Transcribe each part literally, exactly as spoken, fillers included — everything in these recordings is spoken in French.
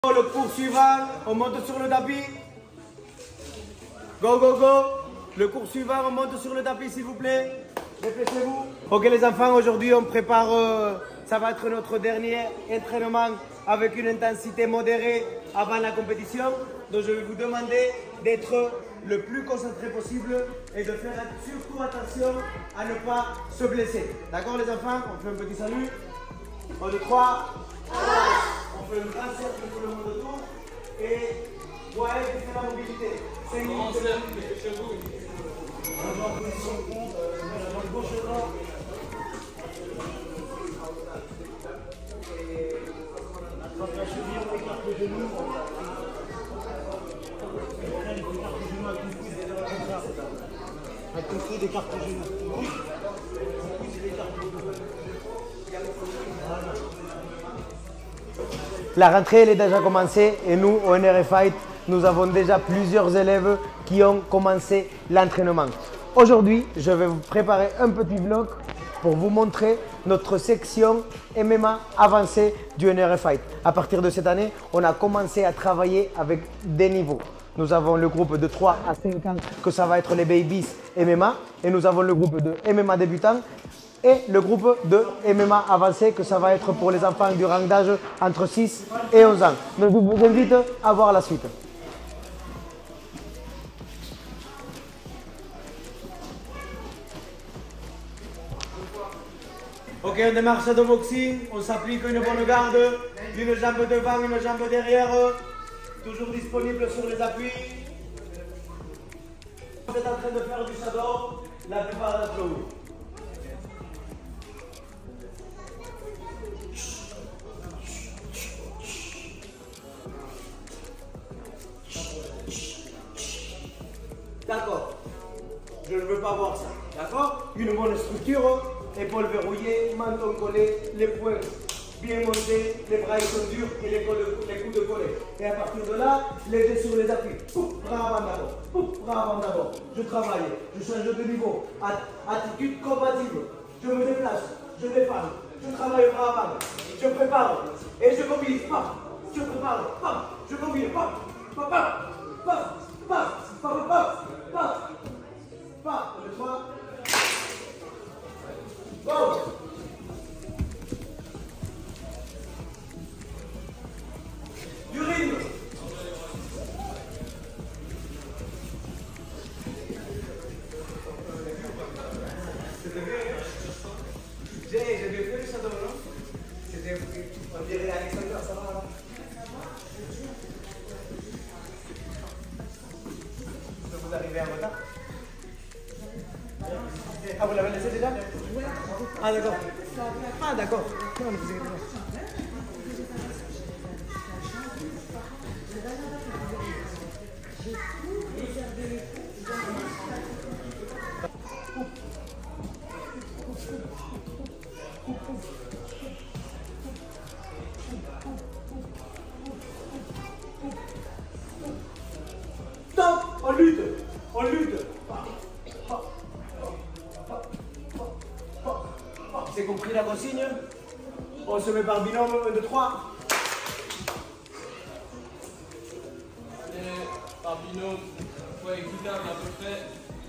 Le cours suivant, on monte sur le tapis. Go, go, go. Le cours suivant, on monte sur le tapis, s'il vous plaît. Dépêchez-vous. Ok, les enfants, aujourd'hui, on prépare, euh, ça va être notre dernier entraînement avec une intensité modérée avant la compétition. Donc, je vais vous demander d'être le plus concentré possible et de faire surtout attention à ne pas se blesser. D'accord, les enfants? On fait un petit salut. un, deux, trois. On fait un grand cercle pour le monde autour et ouais, qui fait la mobilité. C'est une mobilité. Chez vous. On va en position de compte, la jambe gauche et droite. Et quand la cheville, on écarte le genou. On écarte le genou avec une cuisse, comme ça. Avec une cuisse, écarte le genou. Une cuisse, il écarte le genou. Voilà. La rentrée elle est déjà commencée et nous, au N R F Fight, nous avons déjà plusieurs élèves qui ont commencé l'entraînement. Aujourd'hui, je vais vous préparer un petit vlog pour vous montrer notre section M M A avancée du N R F Fight. À partir de cette année, on a commencé à travailler avec des niveaux. Nous avons le groupe de trois à cinq ans que ça va être les Babies M M A et nous avons le groupe de M M A débutants et le groupe de M M A avancé que ça va être pour les enfants du rang d'âge entre six et onze ans. Donc je vous invite à voir la suite. Ok, on démarre shadow boxing, on s'applique une bonne garde, une jambe devant, une jambe derrière, toujours disponible sur les appuis. Vous êtes en train de faire du shadow, la plupart d'entre vous. D'accord, je ne veux pas voir ça, d'accord? Une bonne structure, épaules verrouillées, menton collé, les poings bien montés, les bras ils sont durs et les, les coudes collés. Et à partir de là, les deux sur les appuis. Pouf, bras avant d'abord, pouf, bras avant d'abord. Je travaille, je change de niveau, attitude compatible. Je me déplace, je défends, je travaille bras avant, je prépare et je mobilise, paf, je prépare, paf, je mobilise, paf, paf, paf, paf, paf, paf, paf. Paf, paf, le trois. Go. Du rythme. J'ai j'ai bien fait le shadow, non? C'était, on dirait Alexander, ça va là? Vous arrivez en retard? Ah, vous l'avez laissé déjà? Ah, d'accord. Ah, d'accord. Stop! On lutte! On lutte! C'est compris la consigne? On se met par binôme, un, deux, trois. Et par binôme, ouais, écoutable à peu près.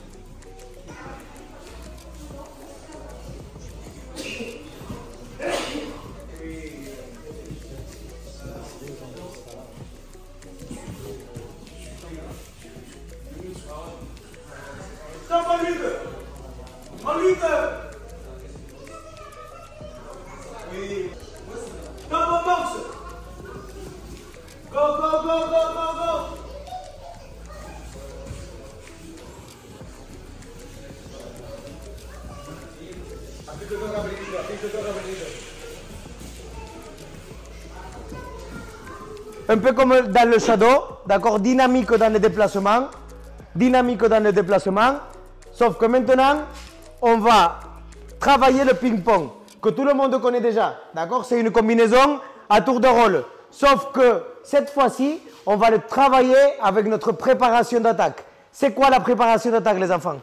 Stop, on lutte! On lutte! Oui. Stop, on boxe! Go, go, go, go, go, go! Applique-toi comme leader, applique-toi comme leader. Un peu comme dans le shadow, d'accord, dynamique dans les déplacements, dynamique dans les déplacements, sauf que maintenant, on va travailler le ping-pong, que tout le monde connaît déjà, d'accord? C'est une combinaison à tour de rôle, sauf que cette fois-ci, on va le travailler avec notre préparation d'attaque. C'est quoi la préparation d'attaque, les enfants?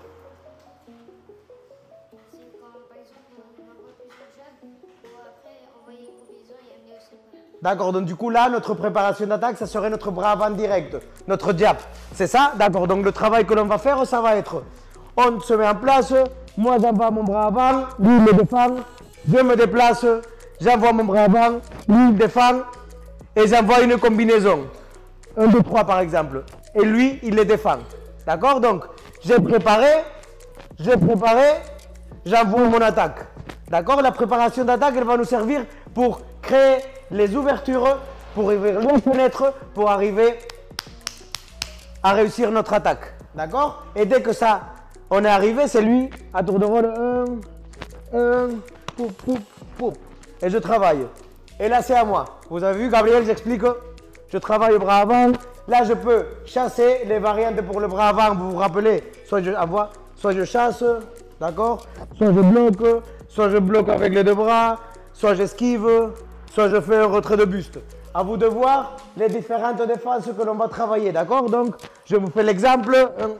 C'est quand, par exemple, on envoie plusieurs jabs, ou après envoyer une combinaison et amener au séparat. D'accord, donc du coup là, notre préparation d'attaque, ça serait notre bras avant direct, notre jab. C'est ça? D'accord, donc le travail que l'on va faire, ça va être, on se met en place, moi j'envoie mon bras avant, lui il me défend, je me déplace, j'envoie mon bras avant, lui il défend, et j'envoie une combinaison. un, deux, trois par exemple. Et lui, il les défend. D'accord? Donc, j'ai préparé, j'ai préparé, j'envoie mon attaque. D'accord? La préparation d'attaque, elle va nous servir pour créer les ouvertures, pour ouvrir les fenêtres, pour arriver à réussir notre attaque. D'accord? Et dès que ça, on est arrivé, c'est lui, à tour de rôle, un, un, poup, poup, poup. Et je travaille. Et là, c'est à moi. Vous avez vu, Gabriel, j'explique. Je travaille le bras avant. Là, je peux chasser les variantes pour le bras avant. Vous vous rappelez, soit je envoie, soit je chasse, d'accord? Soit je bloque, soit je bloque avec les deux bras, soit j'esquive, soit je fais un retrait de buste. À vous de voir les différentes défenses que l'on va travailler, d'accord? Donc, je vous fais l'exemple.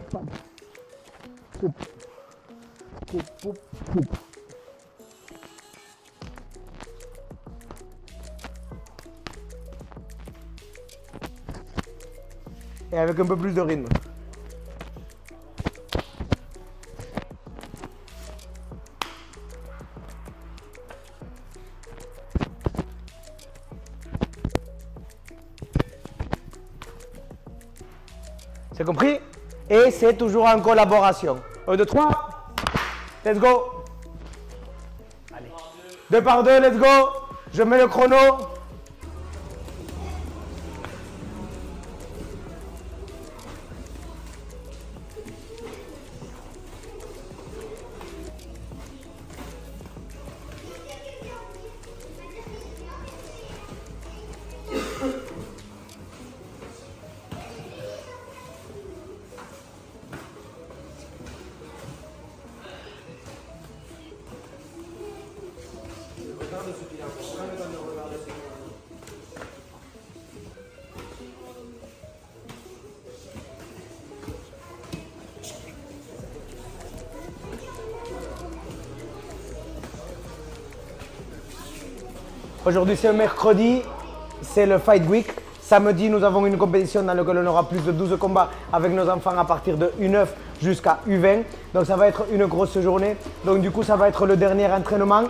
Et avec un peu plus de rythme. C'est compris? Et c'est toujours en collaboration. un, deux, trois. Let's go. Allez. deux par deux, let's go. Je mets le chrono. Aujourd'hui c'est un mercredi, c'est le Fight Week. Samedi, nous avons une compétition dans laquelle on aura plus de douze combats avec nos enfants à partir de U neuf jusqu'à U vingt. Donc ça va être une grosse journée. Donc du coup, ça va être le dernier entraînement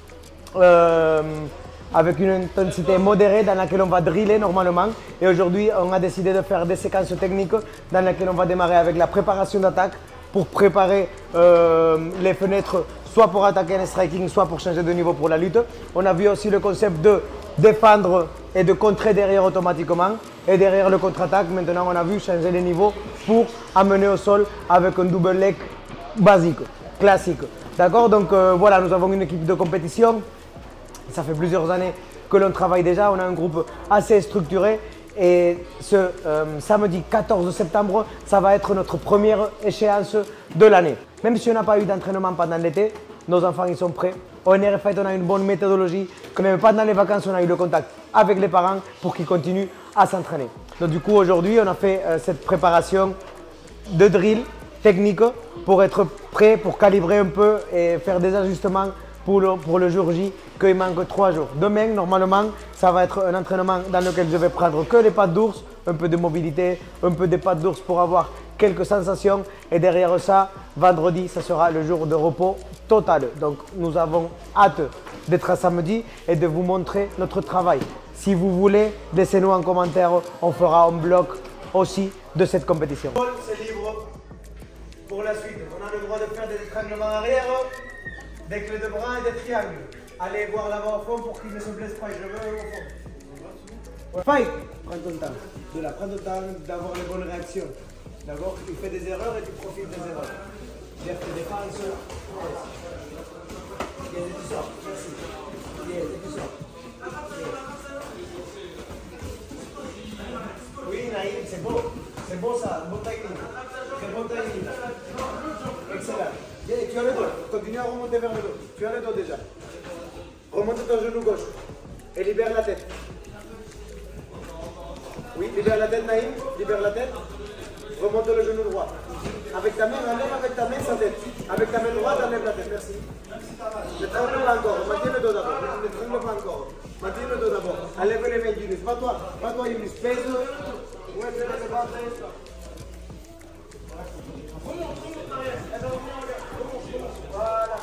euh, avec une intensité modérée dans laquelle on va driller normalement. Et aujourd'hui, on a décidé de faire des séquences techniques dans lesquelles on va démarrer avec la préparation d'attaque pour préparer euh, les fenêtres, soit pour attaquer un striking, soit pour changer de niveau pour la lutte. On a vu aussi le concept de défendre et de contrer derrière automatiquement. Et derrière le contre-attaque, maintenant on a vu changer les niveaux pour amener au sol avec un double leg basique, classique. D'accord? Donc euh, voilà, nous avons une équipe de compétition. Ça fait plusieurs années que l'on travaille déjà. On a un groupe assez structuré. Et ce euh, samedi quatorze septembre, ça va être notre première échéance de l'année. Même si on n'a pas eu d'entraînement pendant l'été, nos enfants ils sont prêts. Au N R F I, on a une bonne méthodologie, que même pendant les vacances, on a eu le contact avec les parents pour qu'ils continuent à s'entraîner. Donc du coup, aujourd'hui, on a fait euh, cette préparation de drill technique pour être prêt, pour calibrer un peu et faire des ajustements pour le, pour le jour J, qu'il manque trois jours. Demain, normalement, ça va être un entraînement dans lequel je vais prendre que les pattes d'ours, un peu de mobilité, un peu des pattes d'ours pour avoir quelques sensations. Et derrière ça, vendredi, ça sera le jour de repos total. Donc, nous avons hâte d'être à samedi et de vous montrer notre travail. Si vous voulez, laissez-nous en commentaire, on fera un bloc aussi de cette compétition. C'est libre pour la suite. On a le droit de faire des étranglements arrière, des clés de bras et des triangles. Allez voir là-bas au fond pour qu'il ne se blesse pas. Je veux au fond. Fight. Prends ton temps. De là, prends ton temps d'avoir les bonnes réactions. D'abord, tu fais des erreurs et tu profites des erreurs. Gère tes défenses. Yes, et tu sors. Merci. Yes, et tu sors. Oui, Naïm, c'est beau. C'est beau ça. Bon timing. C'est bon timing. Excellent. Et tu as le dos. Continue à remonter vers le dos. Tu as le dos déjà. Remonte ton genou gauche. Et libère la tête. Oui, libère la tête, Naïm. Libère la tête. Remonte le genou droit. Avec ta main, enlève avec ta main sa tête. Avec ta main droite, enlève la tête. Merci. Ne tremble pas encore. Maintiens le dos d'abord. Ne tremble pas encore. Maintiens le dos d'abord. Enlève les mains, Yunus. Pas toi. Pas toi, Yunus. Pèse. Ouais, c'est là, c'est pas vrai. Voilà.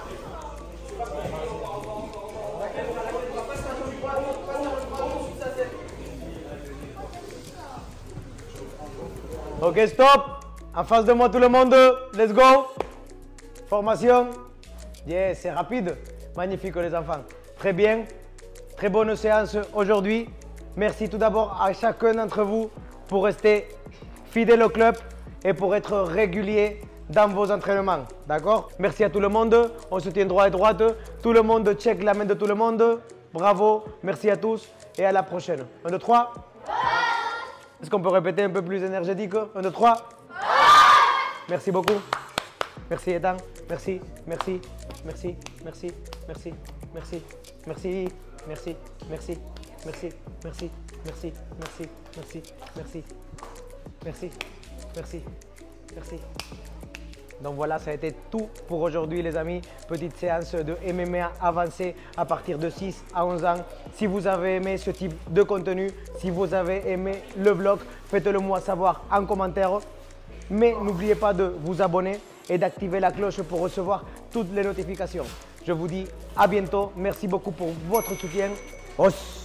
Ok, stop. En face de moi, tout le monde. Let's go. Formation. Yes, c'est rapide. Magnifique, les enfants. Très bien. Très bonne séance aujourd'hui. Merci tout d'abord à chacun d'entre vous pour rester fidèle au club et pour être régulier dans vos entraînements. D'accord? Merci à tout le monde. On se tient droit et droite. Tout le monde check la main de tout le monde. Bravo. Merci à tous et à la prochaine. un, deux, trois. Est-ce qu'on peut répéter un peu plus énergétique? un, deux, trois. Merci beaucoup. Merci Ethan. Merci, merci, merci, merci, merci, merci, merci, merci, merci, merci, merci, merci, merci, merci, merci, merci, merci, merci. Donc voilà, ça a été tout pour aujourd'hui les amis. Petite séance de M M A avancée à partir de six à onze ans. Si vous avez aimé ce type de contenu, si vous avez aimé le vlog, faites-le moi savoir en commentaire. Mais n'oubliez pas de vous abonner et d'activer la cloche pour recevoir toutes les notifications. Je vous dis à bientôt. Merci beaucoup pour votre soutien. Os.